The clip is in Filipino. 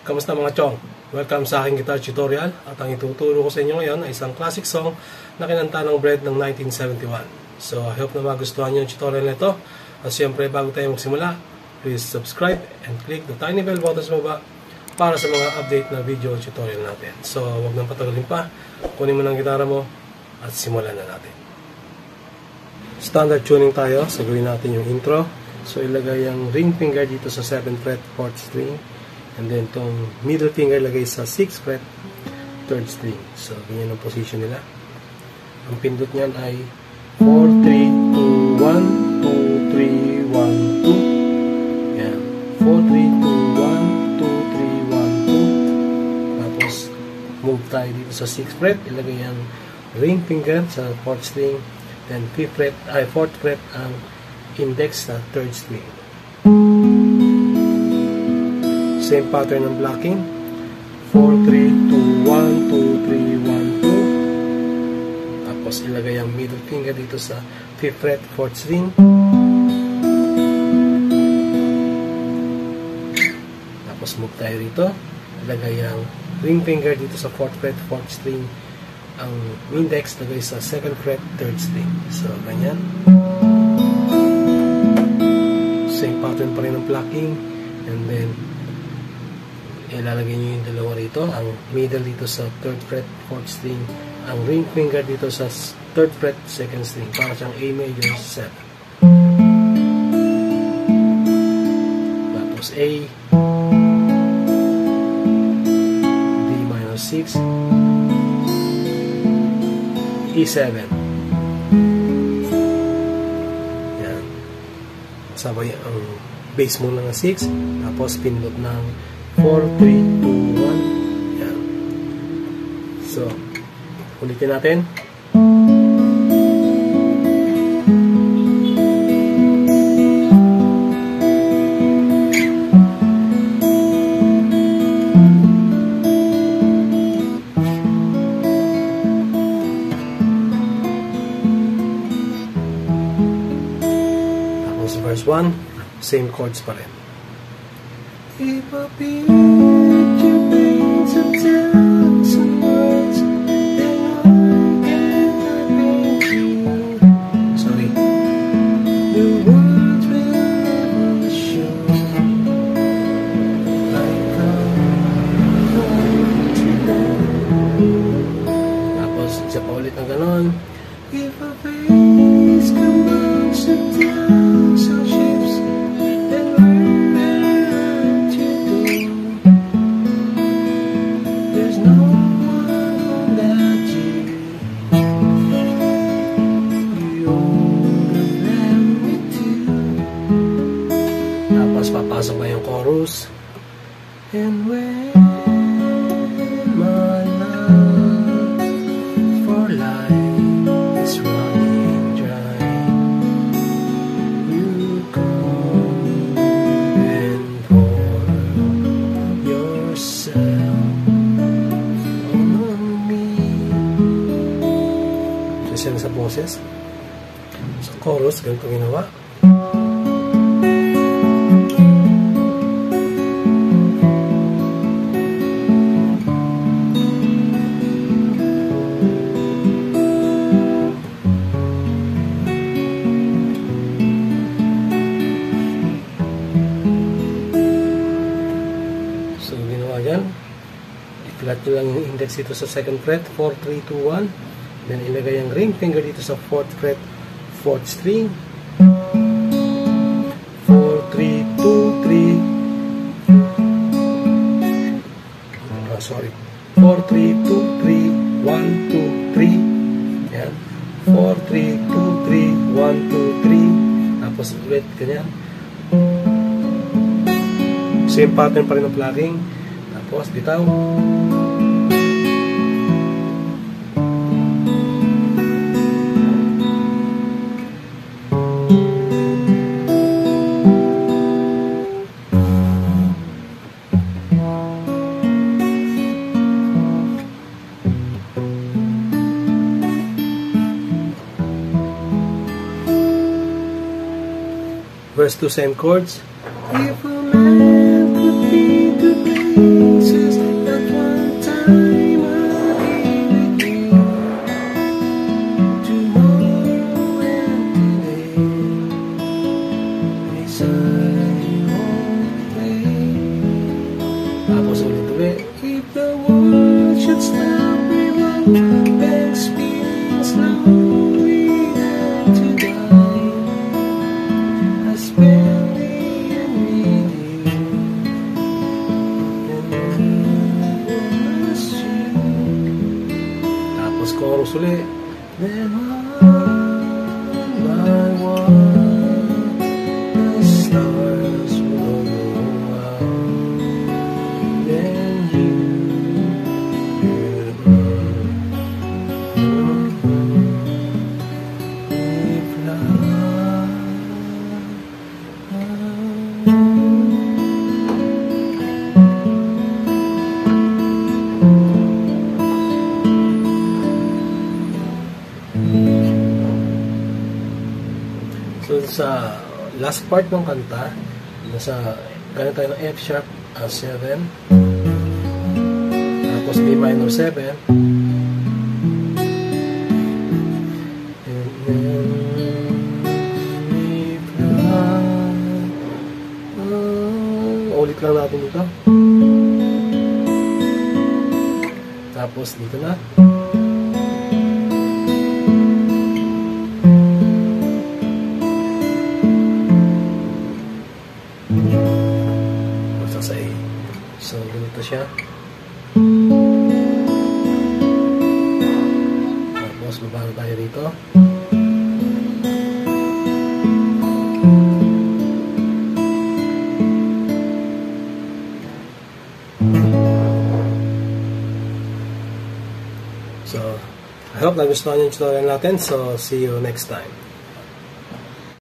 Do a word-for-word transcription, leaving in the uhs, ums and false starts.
Kamusta mga chong? Welcome sa aking guitar tutorial at ang ituturo ko sa inyo ngayon ay isang classic song na kinanta ng Bread ng nineteen seventy-one. So I hope na magustuhan nyo yung tutorial na ito. At syempre bago tayo magsimula, please subscribe and click the tiny bell button sa baba para sa mga update na video tutorial natin. So wag nang patagalin pa, kunin mo ng gitara mo at simulan na natin. Standard tuning tayo, so gawin natin yung intro. So ilagay ang ring finger dito sa seventh fret, fourth string. And then itong middle finger lagay sa sixth fret, third string. So ganyan ang position nila. Ang pindot niyan ay four, three, two, one, two, three, one, two. Yan. four, three, two, one, two, three, one, two. Tapos move tayo dito sa sixth fret. Ilagay ang ring finger sa fourth string. Then fifth fret, ay fourth fret ang index sa third string. Same pattern ng blocking. four, three, two, one, two, three, one, two. Tapos ilagay ang middle finger dito sa fifth fret, fourth string. Tapos move tayo dito. Ilagay ang ring finger dito sa fourth fret, fourth string. Ang index lagay sa second fret, third string. So, ganyan. Same pattern pa rin ng blocking. And then ilalagay nyo yung dalawa rito, ang middle dito sa third fret, fourth string, ang ring finger dito sa third fret, second string, para siyang A major seven. Tapos A, D minor six, E seven. Yan. Sabay ang bass muna ng six, tapos pindot ng four, three, two, one. Yan. So, ulitin natin. Tapos verse one, same chords pa rin. If I beat your brains and tell some words, then I cannot paint you. Sorry. The words will never show like I'm going to know. Tapos, isa pa ulit ng ganon. If I face commands to tell some ships, then we're papasok ba yung chorus? And when my love for life is running dry, you come and pour yourself on me. So, yan sa boses. Sa chorus, ganito ginawa. I-flat nyo lang yung index dito sa second fret, four, three, two, one. Then ilagay ang ring finger dito sa fourth fret, fourth string. four, three, two, three. Oh, sorry. four, three, two, three, one, two, three. Yan. four, three, two, three, one, two, three. Tapos ulit, ganyan. Same pattern pa rin ng plugging. Tapos, bitaw. Verse two, same chords. If a man could be the Tapos uli. Then one by one, the stars will go out. Then you will fly. So sa last part ng kanta, nasa gano'n tayo ng F sharp uh, seven, tapos B minor seven, and then we fly. Uh, ulit lang natin dito, tapos dito na. Sa A. So, ganito siya. Tapos, babago tayo rito. So, I hope nagustuhan yung tutorial natin. So, see you next time.